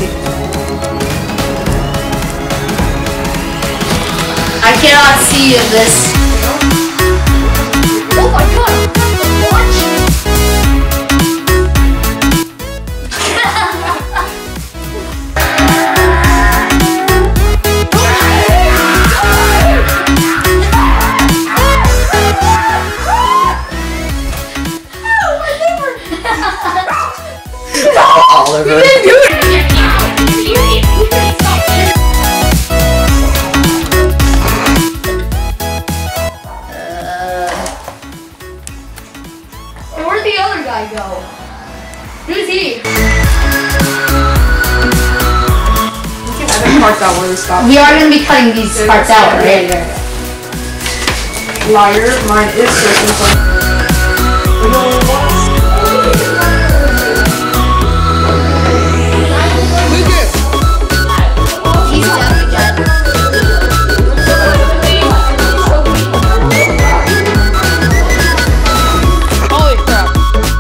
I cannot see this. Oh my god! Watch! Oliver. You didn't do it! Where'd the other guy go? Who's he? We are going to be cutting these parts out, right? Liar, mine is circumcised. He's dead again. Holy crap.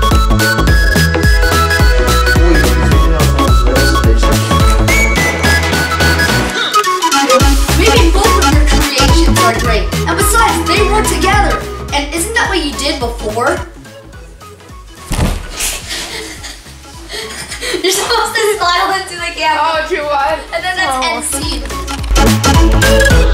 Maybe both of your creations are great. And besides, they work together. And isn't that what you did before? You're supposed to smile into the camera. Oh, do what? And then that's end scene.